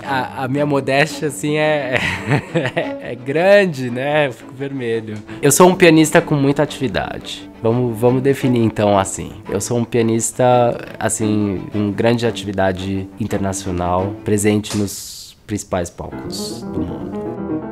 A minha modéstia, assim, é grande, né? Eu fico vermelho. Eu sou um pianista com muita atividade. Vamos definir, então, assim. Eu sou um pianista, assim, com grande atividade internacional, presente nos principais palcos do mundo.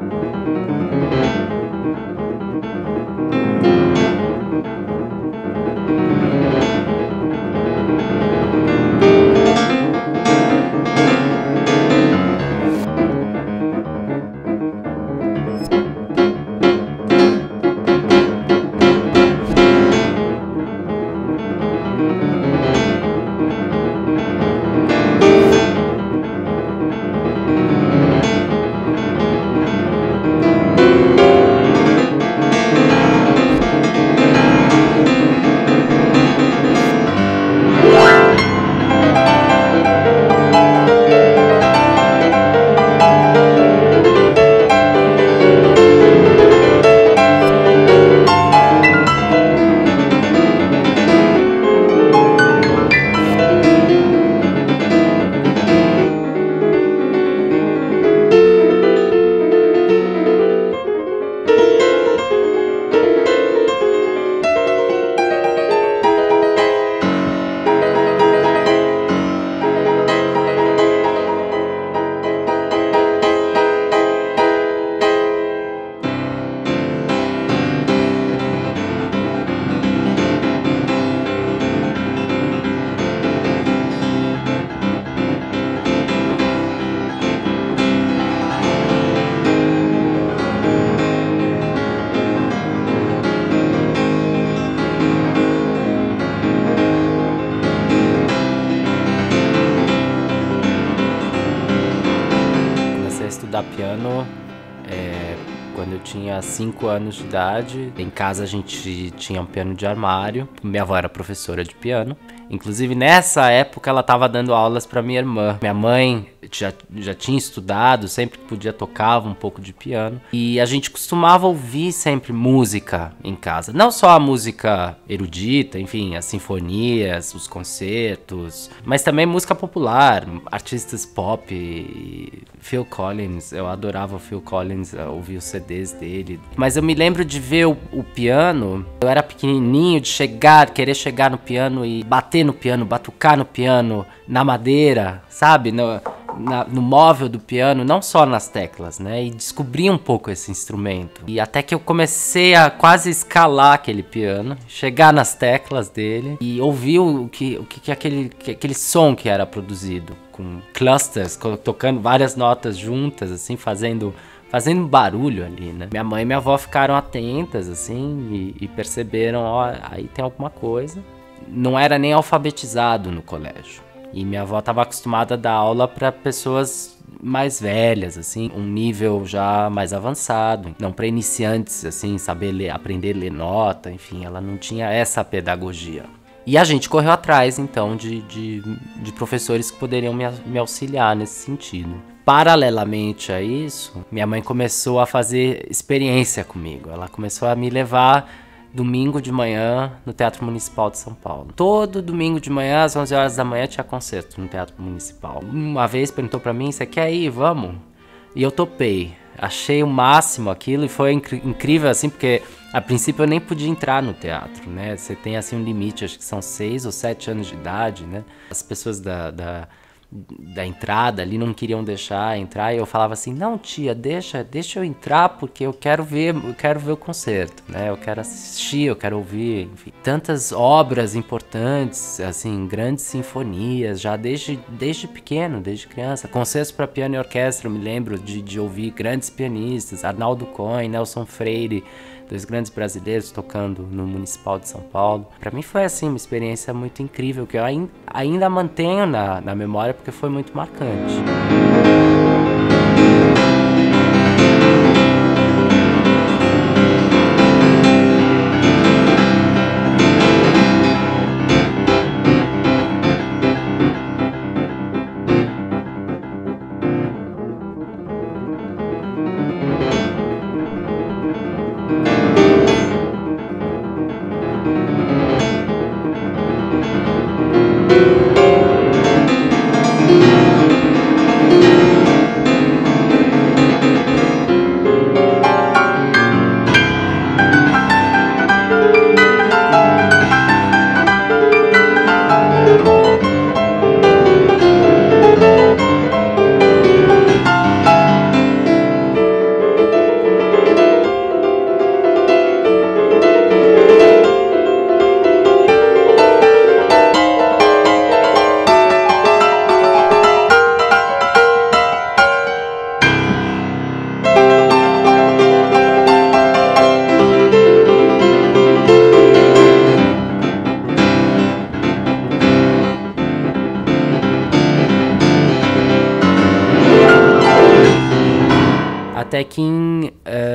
Estudar piano quando eu tinha 5 anos de idade. Em casa a gente tinha um piano de armário. Minha avó era professora de piano. Inclusive nessa época ela estava dando aulas para minha irmã. Minha mãe já tinha estudado, sempre que podia tocava um pouco de piano. E a gente costumava ouvir sempre música em casa. Não só a música erudita, enfim, as sinfonias, os concertos, mas também música popular, artistas pop. Phil Collins, eu adorava o Phil Collins, ouvir os CDs dele. Mas eu me lembro de ver o piano, eu era pequenininho, de querer chegar no piano e bater no piano, batucar no piano, na madeira, sabe? No móvel do piano, não só nas teclas, né? E descobri um pouco esse instrumento. E até que eu comecei a quase escalar aquele piano, chegar nas teclas dele e ouvir aquele som que era produzido, com clusters, tocando várias notas juntas, assim, fazendo barulho ali, né? Minha mãe e minha avó ficaram atentas, assim, e perceberam, ó, aí tem alguma coisa. Não era nem alfabetizado no colégio. E minha avó estava acostumada a dar aula para pessoas mais velhas, assim, um nível já mais avançado. Não para iniciantes, assim, saber ler, aprender a ler nota, enfim, ela não tinha essa pedagogia. E a gente correu atrás, então, de professores que poderiam me auxiliar nesse sentido. Paralelamente a isso, minha mãe começou a fazer experiência comigo. Ela começou a me levar domingo de manhã no Teatro Municipal de São Paulo. Todo domingo de manhã, às 11 horas da manhã, tinha concerto no Teatro Municipal. Uma vez perguntou pra mim, você quer ir? Vamos? E eu topei. Achei o máximo aquilo e foi incrível, assim, porque a princípio eu nem podia entrar no teatro, né? Você tem, assim, um limite, acho que são 6 ou 7 anos de idade, né? As pessoas da entrada ali não queriam deixar entrar e eu falava assim, não tia, deixa eu entrar porque eu quero ver o concerto, né? Eu quero assistir, eu quero ouvir, enfim. Tantas obras importantes, assim, grandes sinfonias, já desde pequeno, desde criança. Concertos para piano e orquestra, eu me lembro de ouvir grandes pianistas, Arnaldo Cohen, Nelson Freire, 2 grandes brasileiros tocando no Municipal de São Paulo. Para mim foi, assim, uma experiência muito incrível, que eu ainda mantenho na memória, porque foi muito marcante. Até que em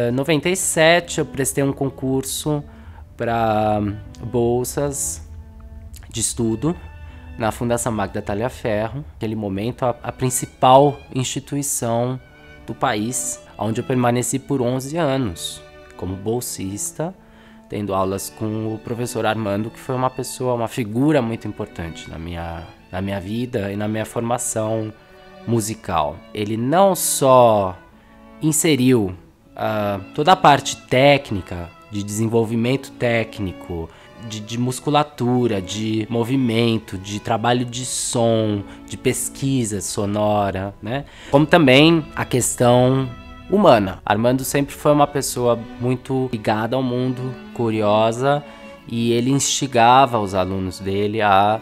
97 eu prestei um concurso para bolsas de estudo na Fundação Magda Talhaferro, naquele momento a principal instituição do país, onde eu permaneci por 11 anos como bolsista, tendo aulas com o professor Armando, que foi uma figura muito importante na minha vida e na minha formação musical. Ele não só inseriu toda a parte técnica, de desenvolvimento técnico, de musculatura, de movimento, de trabalho de som, de pesquisa sonora, né? Como também a questão humana. Armando sempre foi uma pessoa muito ligada ao mundo, curiosa, e ele instigava os alunos dele a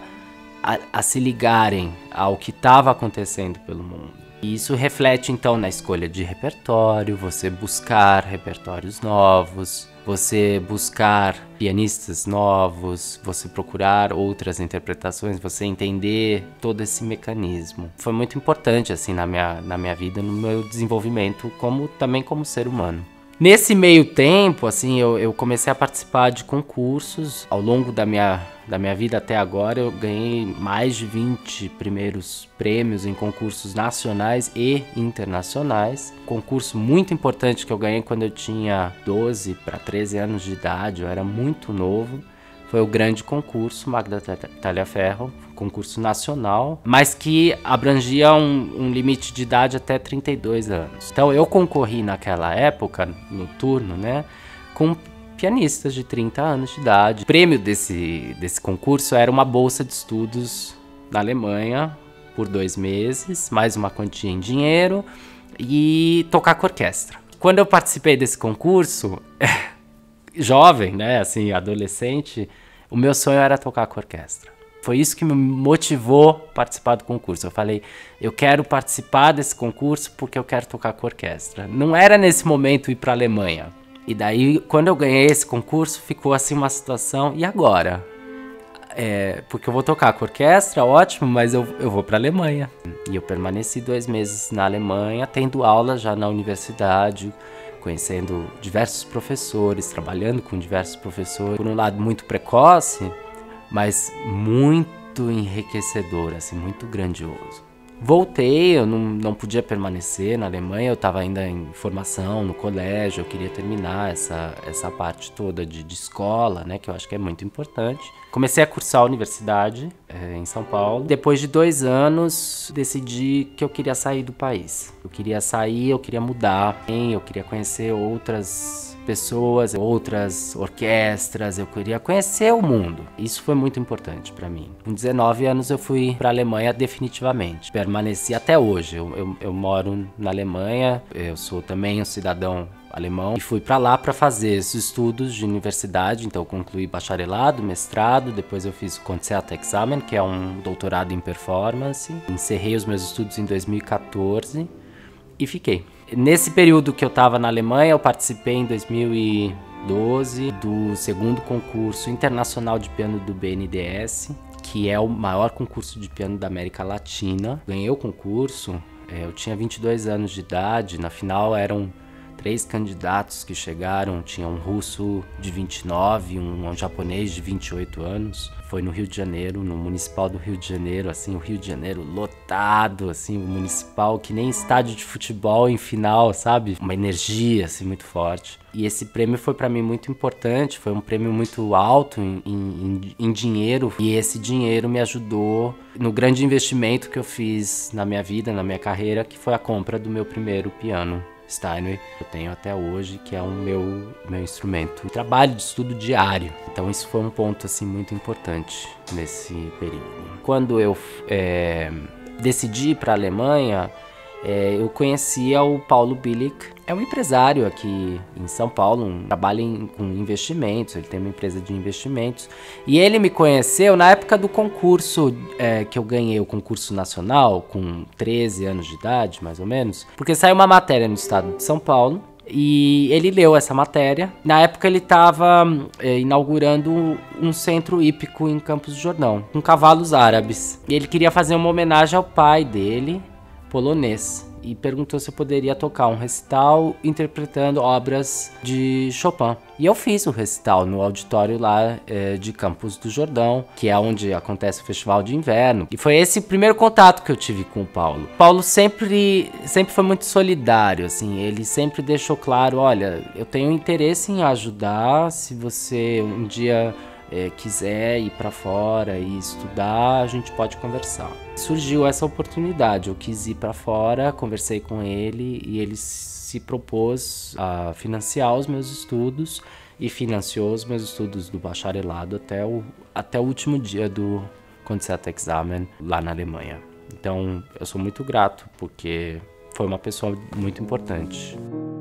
se ligarem ao que estava acontecendo pelo mundo. E isso reflete então na escolha de repertório, você buscar repertórios novos, você buscar pianistas novos, você procurar outras interpretações, você entender todo esse mecanismo. Foi muito importante assim na minha vida, no meu desenvolvimento, também como ser humano. Nesse meio tempo, assim, eu comecei a participar de concursos. Ao longo da minha vida até agora, eu ganhei mais de 20 primeiros prêmios em concursos nacionais e internacionais. Concurso muito importante que eu ganhei quando eu tinha 12 para 13 anos de idade, eu era muito novo. Foi o grande concurso Magda Talhaferro, concurso nacional, mas que abrangia um limite de idade até 32 anos. Então eu concorri naquela época, no turno, né, com pianistas de 30 anos de idade. O prêmio desse concurso era uma bolsa de estudos na Alemanha por 2 meses, mais uma quantia em dinheiro e tocar com orquestra. Quando eu participei desse concurso, jovem, né, assim, adolescente, o meu sonho era tocar com orquestra. Foi isso que me motivou a participar do concurso. Eu falei, eu quero participar desse concurso porque eu quero tocar com orquestra. Não era nesse momento ir para a Alemanha. E daí, quando eu ganhei esse concurso, ficou assim uma situação, e agora? Porque eu vou tocar com orquestra, ótimo, mas eu vou para a Alemanha. E eu permaneci 2 meses na Alemanha, tendo aula já na universidade, conhecendo diversos professores, trabalhando com diversos professores. Por um lado, muito precoce, mas muito enriquecedor, assim, muito grandioso. Voltei, eu não podia permanecer na Alemanha, eu estava ainda em formação no colégio, eu queria terminar essa parte toda de escola, né, que eu acho que é muito importante. Comecei a cursar a universidade em São Paulo. Depois de 2 anos, decidi que eu queria sair do país. Eu queria sair, eu queria mudar, eu queria conhecer outras pessoas, outras orquestras, eu queria conhecer o mundo. Isso foi muito importante para mim. Com 19 anos eu fui para a Alemanha definitivamente. Permaneci até hoje. Eu moro na Alemanha, eu sou também um cidadão alemão e fui para lá para fazer esses estudos de universidade. Então eu concluí bacharelado, mestrado, depois eu fiz o Concertexamen, que é um doutorado em performance. Encerrei os meus estudos em 2014 e fiquei. Nesse período que eu estava na Alemanha, eu participei em 2012 do 2º concurso internacional de piano do BNDES, que é o maior concurso de piano da América Latina. Ganhei o concurso, eu tinha 22 anos de idade, na final eram 3 candidatos que chegaram, tinha um russo de 29, um japonês de 28 anos. Foi no Rio de Janeiro, no Municipal do Rio de Janeiro, assim, o Rio de Janeiro lotado, assim, o Municipal, que nem estádio de futebol em final, sabe? Uma energia, assim, muito forte. E esse prêmio foi para mim muito importante, foi um prêmio muito alto em dinheiro, e esse dinheiro me ajudou no grande investimento que eu fiz na minha vida, na minha carreira, que foi a compra do meu primeiro piano Steinway, eu tenho até hoje, que é o meu instrumento. Trabalho de estudo diário. Então isso foi um ponto assim muito importante nesse período. Quando eu decidi ir para a Alemanha, eu conhecia o Paulo Billig. É um empresário aqui em São Paulo, trabalha com investimentos, ele tem uma empresa de investimentos. E ele me conheceu na época do concurso que eu ganhei, o concurso nacional, com 13 anos de idade, mais ou menos. Porque saiu uma matéria no estado de São Paulo, e ele leu essa matéria. Na época ele estava inaugurando um centro hípico em Campos do Jordão, com cavalos árabes. E ele queria fazer uma homenagem ao pai dele, polonês. e perguntou se eu poderia tocar um recital interpretando obras de Chopin. E eu fiz o recital no auditório lá de Campos do Jordão, que é onde acontece o Festival de Inverno. E foi esse o primeiro contato que eu tive com o Paulo. O Paulo sempre foi muito solidário, assim, ele sempre deixou claro, olha, eu tenho interesse em ajudar, se você um dia quiser ir para fora e estudar, a gente pode conversar. Surgiu essa oportunidade, eu quis ir para fora, conversei com ele e ele se propôs a financiar os meus estudos e financiou os meus estudos do bacharelado até o último dia do Concertexamen lá na Alemanha. Então eu sou muito grato porque foi uma pessoa muito importante.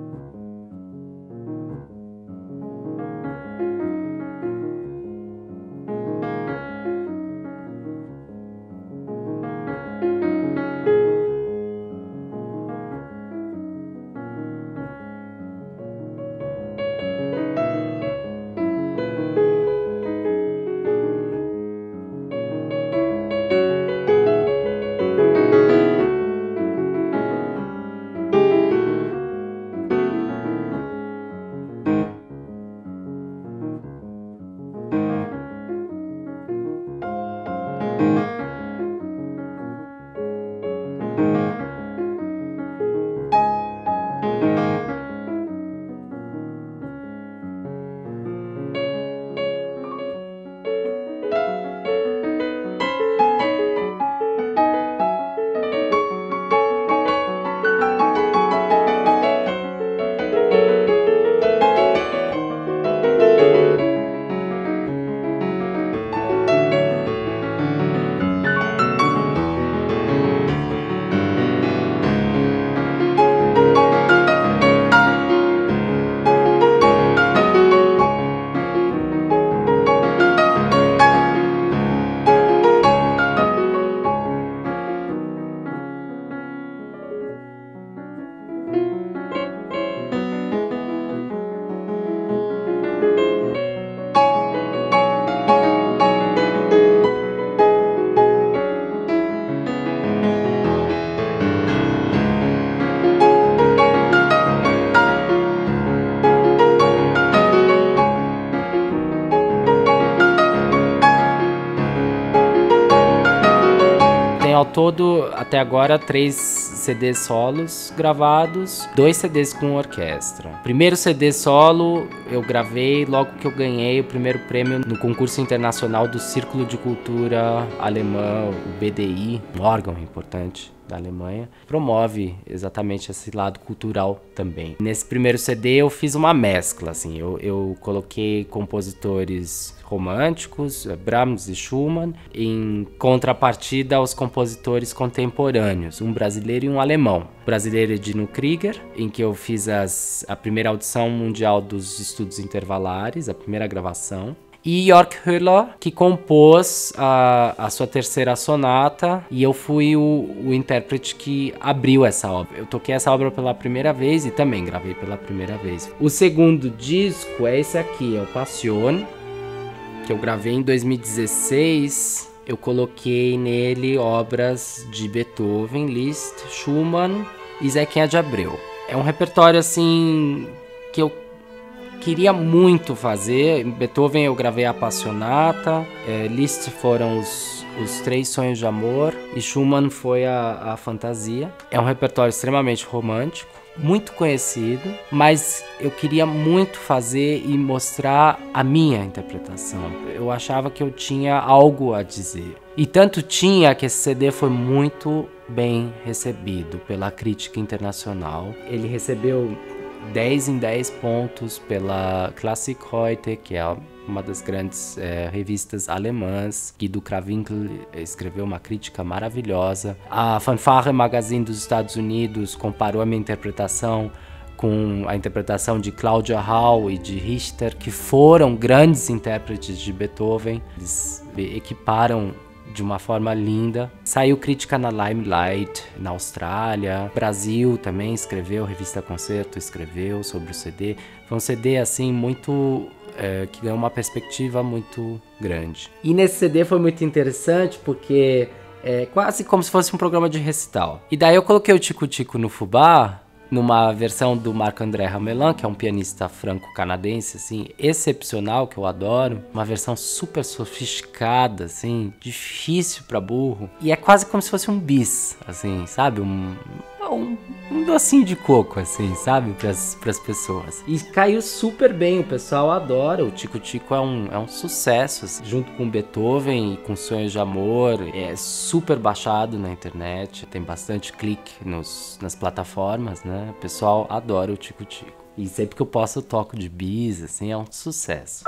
Ao todo, até agora, 3 CDs solos gravados, 2 CDs com orquestra. Primeiro CD solo eu gravei logo que eu ganhei o primeiro prêmio no concurso internacional do Círculo de Cultura Alemã, o BDI, um órgão importante da Alemanha, promove exatamente esse lado cultural também. Nesse primeiro CD eu fiz uma mescla, assim, eu coloquei compositores românticos, Brahms e Schumann, em contrapartida aos compositores contemporâneos, um brasileiro e um alemão. O brasileiro é Dino Krieger, em que eu fiz a primeira audição mundial dos estudos intervalares, a primeira gravação. E Jörg Höller, que compôs a sua terceira sonata, e eu fui o intérprete que abriu essa obra. Eu toquei essa obra pela primeira vez e também gravei pela primeira vez. O segundo disco é esse aqui, é o Passion, que eu gravei em 2016. Eu coloquei nele obras de Beethoven, Liszt, Schumann e Zequinha de Abreu. É um repertório assim que eu queria muito fazer. Em Beethoven eu gravei a Passionata, Liszt foram os 3 Sonhos de Amor e Schumann foi a Fantasia. É um repertório extremamente romântico, muito conhecido, mas eu queria muito fazer e mostrar a minha interpretação. Eu achava que eu tinha algo a dizer. E tanto tinha que esse CD foi muito bem recebido pela crítica internacional. Ele recebeu 10 em 10 pontos pela Klassik Heute, que é uma das grandes revistas alemãs. Guido Krawinkel escreveu uma crítica maravilhosa. A Fanfare Magazine dos Estados Unidos comparou a minha interpretação com a interpretação de Claudia Hall e de Richter, que foram grandes intérpretes de Beethoven. Eles equiparam de uma forma linda. Saiu crítica na Limelight, na Austrália. Brasil também escreveu, Revista Concerto escreveu sobre o CD. Foi um CD assim muito que ganhou uma perspectiva muito grande. E nesse CD foi muito interessante porque É quase como se fosse um programa de recital. E daí eu coloquei o Tico Tico no fubá, numa versão do Marc-André Ramelin, que é um pianista franco-canadense, assim, excepcional, que eu adoro. Uma versão super sofisticada, assim, difícil pra burro. E é quase como se fosse um bis, assim, sabe? Um docinho de coco, assim, sabe? Pras pessoas. E caiu super bem, o pessoal adora. O Tico Tico é um sucesso, assim, junto com Beethoven e com Sonhos de Amor. É super baixado na internet, tem bastante clique nas plataformas, né? O pessoal adora o Tico Tico. E sempre que eu posso eu toco de bis, assim, é um sucesso.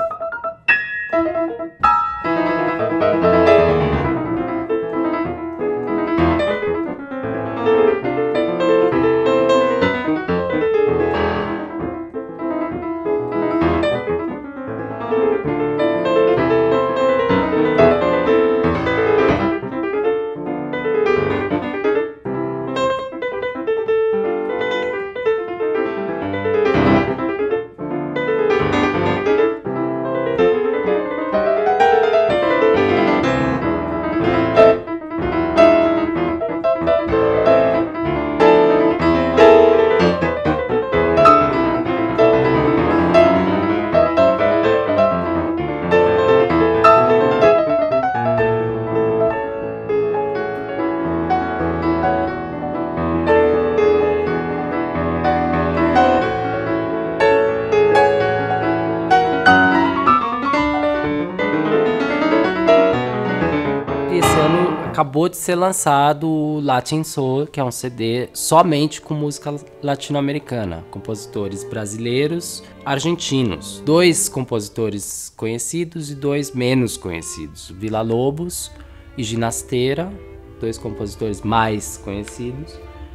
Acabou de ser lançado o Latin Soul, que é um CD somente com música latino-americana. Compositores brasileiros, argentinos. 2 compositores conhecidos e 2 menos conhecidos. Villa-Lobos e Ginastera, 2 compositores mais conhecidos.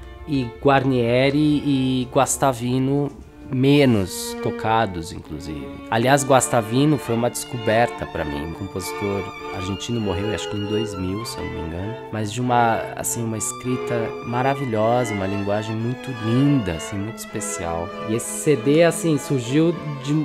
E Guarnieri e Guastavino, menos tocados, inclusive. Aliás, Guastavino foi uma descoberta para mim. Um compositor argentino, morreu acho que em 2000, se eu não me engano. Mas de uma escrita maravilhosa, uma linguagem muito linda, assim, muito especial. E esse CD, assim, surgiu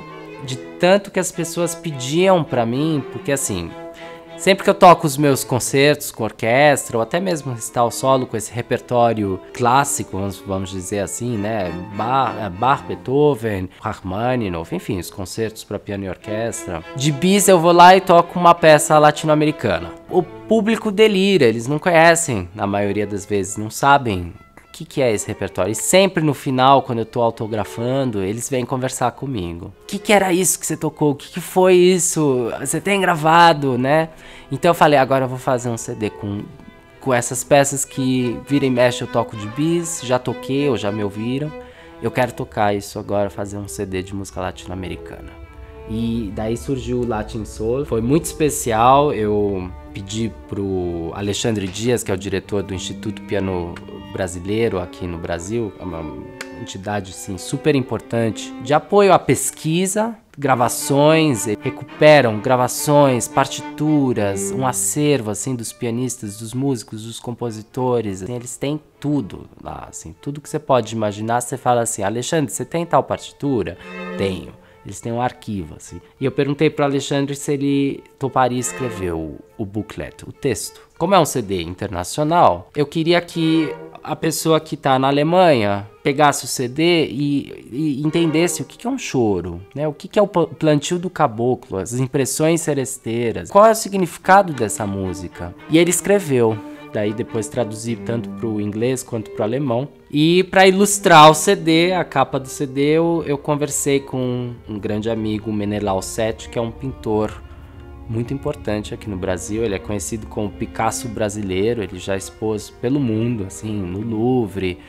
de tanto que as pessoas pediam para mim, porque assim... Sempre que eu toco os meus concertos com orquestra, ou até mesmo recital solo com esse repertório clássico, vamos dizer assim, né? Bach, Beethoven, Rachmaninoff, enfim, os concertos para piano e orquestra. De bis eu vou lá e toco uma peça latino-americana. O público delira, eles não conhecem, na maioria das vezes, não sabem o que é esse repertório. E sempre no final, quando eu tô autografando, eles vêm conversar comigo. O que era isso que você tocou? O que foi isso? Você tem gravado, né? Então eu falei, agora eu vou fazer um CD com essas peças que vira e mexe eu toco de bis, já toquei ou já me ouviram. Eu quero tocar isso agora, fazer um CD de música latino-americana. E daí surgiu o Latin Soul. Foi muito especial. Eu pedi pro Alexandre Dias, que é o diretor do Instituto Piano Brasileiro aqui no Brasil, é uma entidade assim, super importante de apoio à pesquisa, gravações, recuperam gravações, partituras, um acervo assim dos pianistas, dos músicos, dos compositores. Assim, eles têm tudo lá, assim, tudo que você pode imaginar. Você fala assim, Alexandre, você tem tal partitura? Tenho. Eles têm um arquivo, assim. E eu perguntei para o Alexandre se ele toparia escrever o booklet, o texto. Como é um CD internacional, eu queria que a pessoa que está na Alemanha pegasse o CD e entendesse o que é um choro, né? O que é o plantio do caboclo, as impressões seresteiras, qual é o significado dessa música. E ele escreveu. Daí depois traduzi tanto para o inglês quanto para o alemão. E para ilustrar o CD, a capa do CD, eu conversei com um grande amigo, Menelau Sete, que é um pintor muito importante aqui no Brasil. Ele é conhecido como Picasso brasileiro, ele já expôs pelo mundo, assim, no Louvre,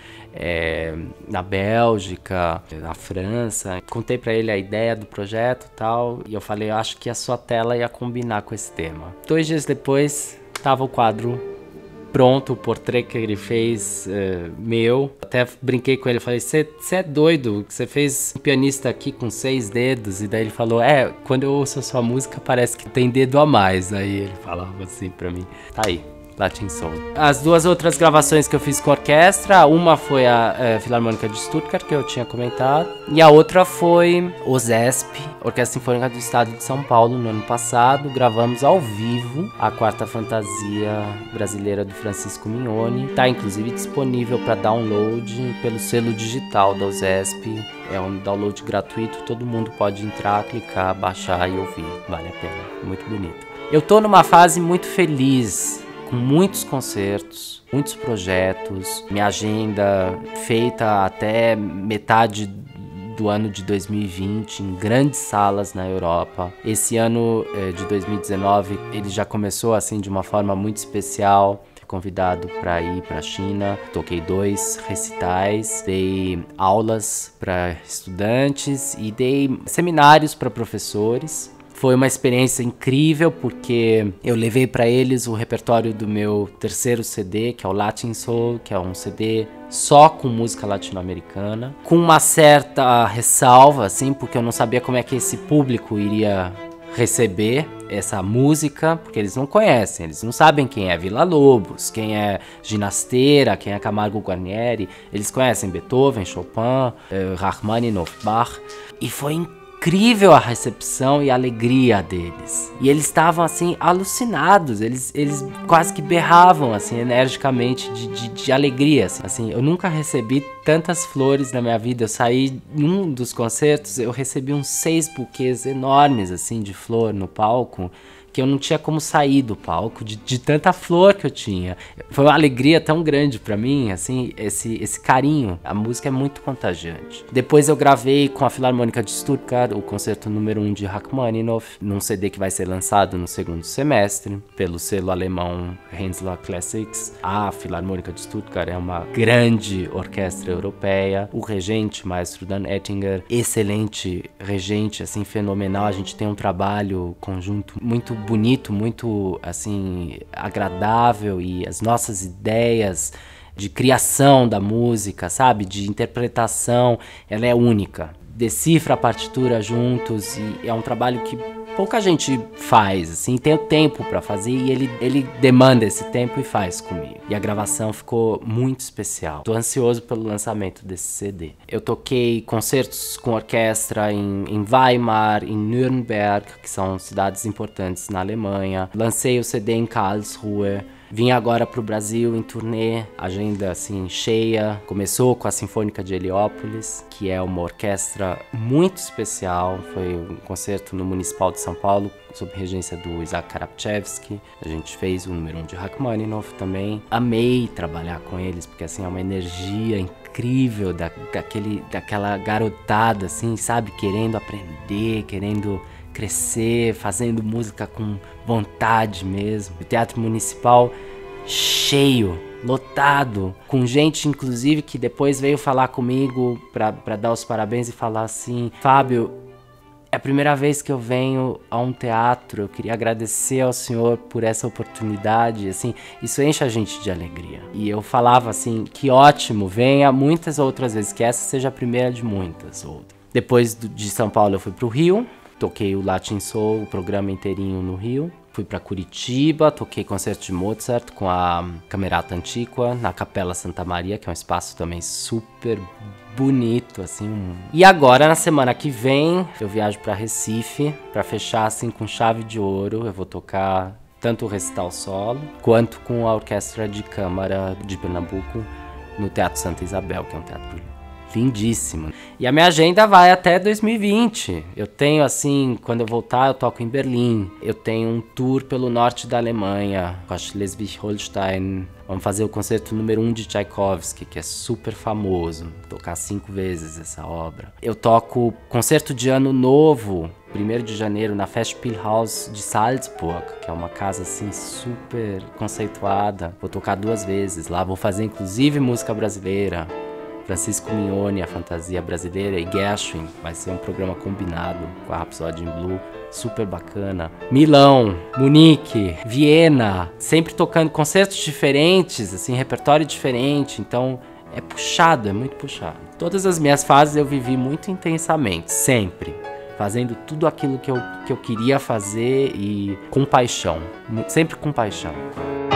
na Bélgica, na França. Contei para ele a ideia do projeto e tal, e eu falei, eu acho que a sua tela ia combinar com esse tema. 2 dias depois, estava o quadro pronto, o portrait que ele fez, meu. Até brinquei com ele, falei, você é doido, você fez um pianista aqui com 6 dedos. E daí ele falou, quando eu ouço a sua música parece que tem dedo a mais. Aí ele falava assim pra mim, tá aí, Latin Soul. As duas outras gravações que eu fiz com orquestra, uma foi a Filarmônica de Stuttgart, que eu tinha comentado, e a outra foi o ZESP, Orquestra Sinfônica do Estado de São Paulo, no ano passado. Gravamos ao vivo a Quarta Fantasia Brasileira do Francisco Mignoni. Está inclusive disponível para download pelo selo digital da ZESP. É um download gratuito, todo mundo pode entrar, clicar, baixar e ouvir. Vale a pena, muito bonito. Eu tô numa fase muito feliz, com muitos concertos, muitos projetos, minha agenda feita até metade do ano de 2020 em grandes salas na Europa. Esse ano de 2019 ele já começou assim de uma forma muito especial. Fui convidado para ir para a China, toquei 2 recitais, dei aulas para estudantes e dei seminários para professores. Foi uma experiência incrível porque eu levei para eles o repertório do meu terceiro CD, que é o Latin Soul, que é um CD só com música latino-americana, com uma certa ressalva, assim, porque eu não sabia como é que esse público iria receber essa música, porque eles não conhecem, eles não sabem quem é Villa-Lobos, quem é Ginasteira, quem é Camargo Guarnieri, eles conhecem Beethoven, Chopin, Rachmaninoff, Bach, e foi incrível a recepção e a alegria deles. E eles estavam assim alucinados, eles quase que berravam assim energicamente de alegria. Assim, eu nunca recebi tantas flores na minha vida. Eu saí num dos concertos, eu recebi uns 6 buquês enormes assim de flor no palco, que eu não tinha como sair do palco de tanta flor que eu tinha. Foi uma alegria tão grande pra mim, assim, esse carinho. A música é muito contagiante. Depois eu gravei com a Filarmônica de Stuttgart o concerto número 1 de Rachmaninoff, num CD que vai ser lançado no segundo semestre, pelo selo alemão Hensler Classics. A Filarmônica de Stuttgart é uma grande orquestra europeia. O regente, maestro Dan Ettinger, excelente regente, assim, fenomenal. A gente tem um trabalho conjunto muito bonito, muito assim agradável, e as nossas ideias de criação da música, sabe, de interpretação, ela é única. Decifra a partitura juntos e é um trabalho que pouca gente faz, assim, tem o tempo pra fazer e ele demanda esse tempo e faz comigo. E a gravação ficou muito especial. Tô ansioso pelo lançamento desse CD. Eu toquei concertos com orquestra em Weimar, em Nürnberg, que são cidades importantes na Alemanha. Lancei o CD em Karlsruhe. Vim agora pro Brasil em turnê, agenda assim cheia. Começou com a Sinfônica de Heliópolis, que é uma orquestra muito especial. Foi um concerto no Municipal de São Paulo, sob regência do Isaac Karapchevsky. A gente fez o número 1 de Rachmaninoff também. Amei trabalhar com eles, porque assim é uma energia incrível daquela garotada, assim, sabe, querendo aprender, querendo crescer, fazendo música com vontade mesmo. O Teatro Municipal cheio, lotado, com gente inclusive que depois veio falar comigo pra dar os parabéns e falar assim: Fábio, é a primeira vez que eu venho a um teatro, eu queria agradecer ao senhor por essa oportunidade. Assim, isso enche a gente de alegria. E eu falava assim, que ótimo, venha muitas outras vezes, que essa seja a primeira de muitas outras. Depois de São Paulo eu fui pro Rio, toquei o Latin Soul, o programa inteirinho no Rio. Fui para Curitiba, toquei concerto de Mozart com a Camerata Antiqua, na Capela Santa Maria, que é um espaço também super bonito, assim. E agora, na semana que vem, eu viajo para Recife, para fechar, assim, com chave de ouro. Eu vou tocar tanto o recital solo, quanto com a Orquestra de Câmara de Pernambuco, no Teatro Santa Isabel, que é um teatro lindíssimo. E a minha agenda vai até 2020. Eu tenho, assim, quando eu voltar, eu toco em Berlim. Eu tenho um tour pelo norte da Alemanha, com a Schleswig-Holstein. Vamos fazer o concerto número 1 de Tchaikovsky, que é super famoso. Tocar 5 vezes essa obra. Eu toco concerto de Ano Novo, 1º de janeiro, na Festspielhaus de Salzburg, que é uma casa, assim, super conceituada. Vou tocar 2 vezes lá. Vou fazer, inclusive, música brasileira. Francisco Mignoni, a fantasia brasileira, e Gershwin. Vai ser um programa combinado com a Rhapsody in Blue, super bacana. Milão, Munique, Viena, sempre tocando concertos diferentes, assim, repertório diferente, então é puxado, é muito puxado. Todas as minhas fases eu vivi muito intensamente, sempre, fazendo tudo aquilo que eu queria fazer e com paixão, sempre com paixão.